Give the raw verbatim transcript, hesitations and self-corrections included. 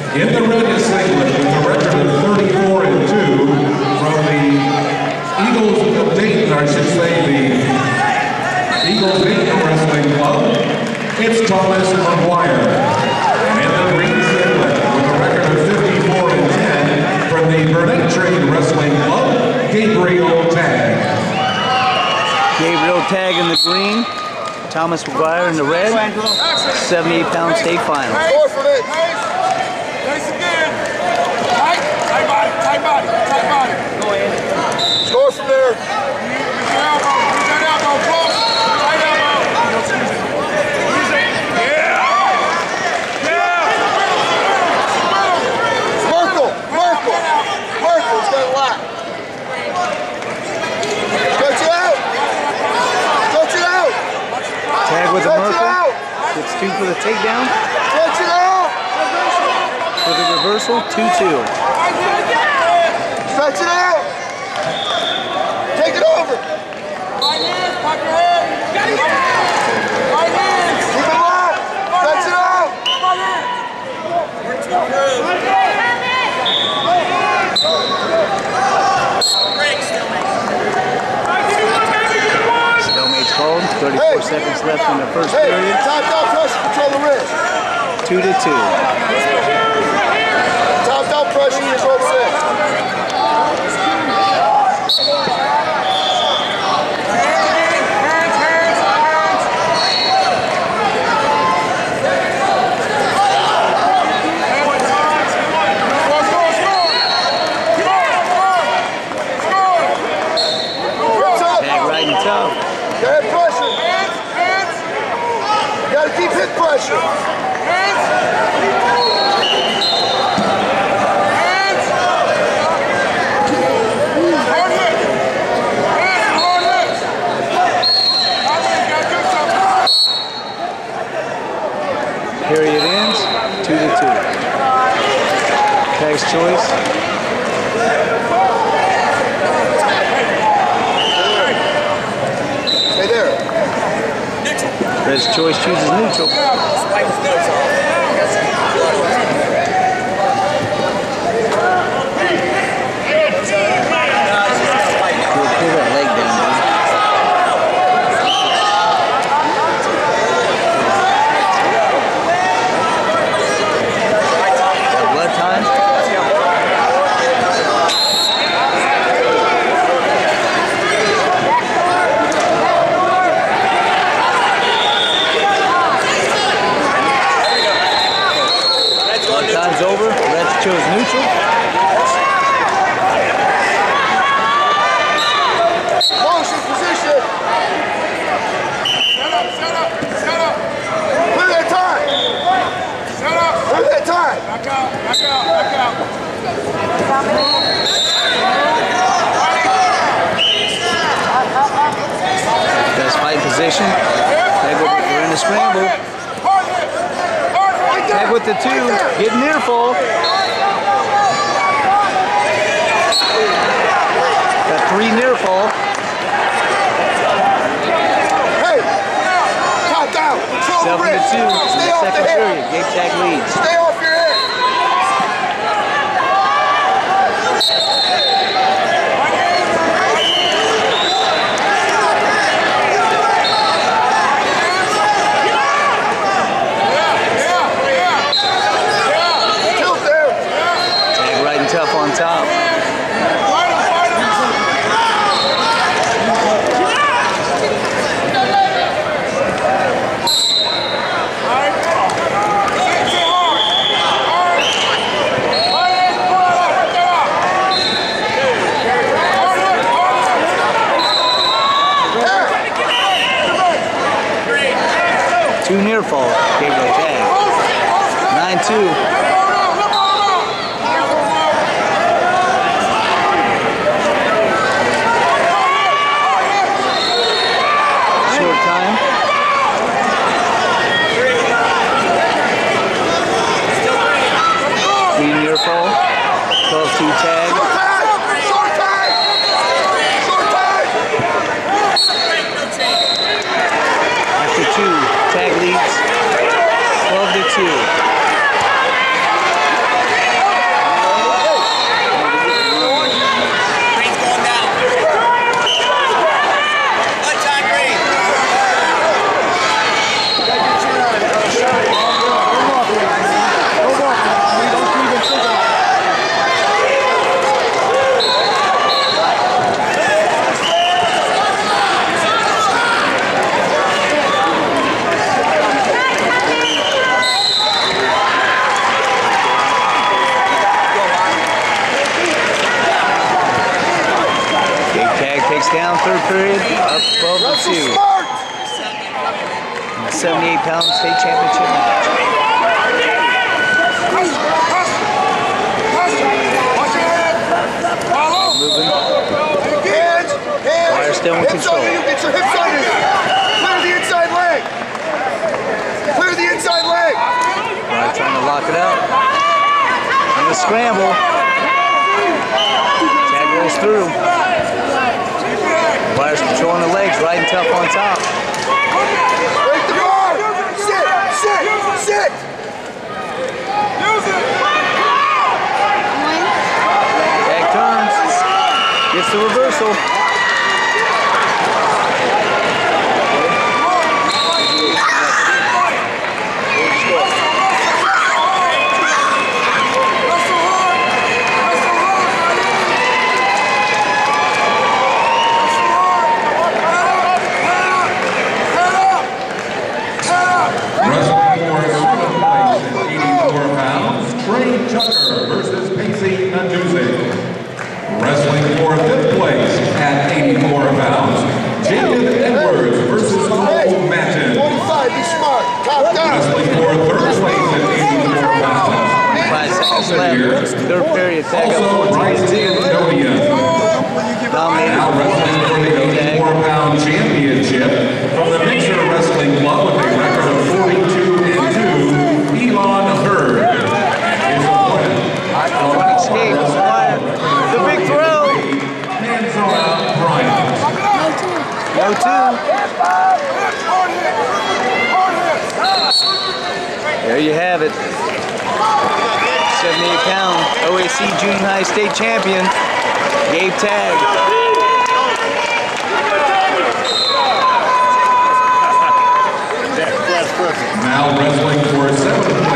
In the red is Singlet with a record of thirty-four and two from the Eagles of Dayton, I should say the Eagles Dayton Wrestling Club. It's Thomas McGuire. And in the green singlet with a record of fifty-four and ten from the Burnett Trade Wrestling Club, Gabriel Tag. Gabriel Tag in the green, Thomas McGuire in the red, seventy-eight pound state final. Nice again. Tight, tight body, tight body, tight body. Go ahead. Score from there. Use your elbow, use that elbow, close. Right elbow. Use it. Yeah. Yeah. Merkel, Merkel, Merkel's got a lot. Stretch it out. Stretch it out. Tag with the Merkel. Gets two for the takedown. Stretch it out. For the reversal, two two. Stretch it out. Take it over. Right hand, pop your head. Right hand. Keep it locked. Stretch it out. Stalemate's called. thirty-four hey. seconds left in the first hey. period. Top down pressure, control the wrist. Two to two. Top down pressure, control the wrist. Hands, hands, hands. Score, score, score. Score, score. Tag right and tough. Get pressure. Hands, hands. You gotta keep hit pressure. Hands. Hands. Hard hit. Hands, hard hit. I think you gotta do something. Period ends. Two to two. Tag's choice. Stay there. Red's choice chooses neutral. Pull that leg down, dude. Blood time? Blood time's over. Reds chose neutral. Motion, position. Set up, set up, set up. Clear that time. Set up. Clear that time. Back out, back out, back out. Best fight position. Tag with, we're in the scramble. Tag with the two. Get near fall. Got three near fall. Hey, top down. Control the Seven to wrist. two in the Stay off the second head. period. Gabe Tag leads. Stay off your head. Tilt there. Tag right and tough on top. Two near fall. Gabriel Tag. nine two. Short time. Three near fall. twelve two tag. Short time. Short time. After two, tag leads twelve to two. third period, up twelve to two. In the seventy-eight pound state championship match. Moving. Hands, hands. Wire still in hips control. On you. Get your hips on you. Clear the inside leg. Clear the inside leg. Wire trying to lock it up. And the scramble. Tag rolls through. Wire's controlling the legs, riding tough on top. Break the bar. Sit, sit, sit. Use it. Tag turns. Gets the reversal. Tucker versus Pacey Nanduzzi. Wrestling for fifth place at eighty-four pounds, Jacob Edwards versus Cole Matton. forty-five, be smart. Top down. Wrestling for third place at eighty-four pounds. Five seconds left. Third period. Tag up Also, Bryson Donia. Dominated. Now wrestling for the eighty-four pound championship from the Mixer Wrestling Club with a record of forty-two and two, Elon Hurd. Escape. The big throw. Hands around Bryant. No two. There you have it. seventy-eight pound O A C Junior High State Champion, Gabe Tag. Now wrestling for seventh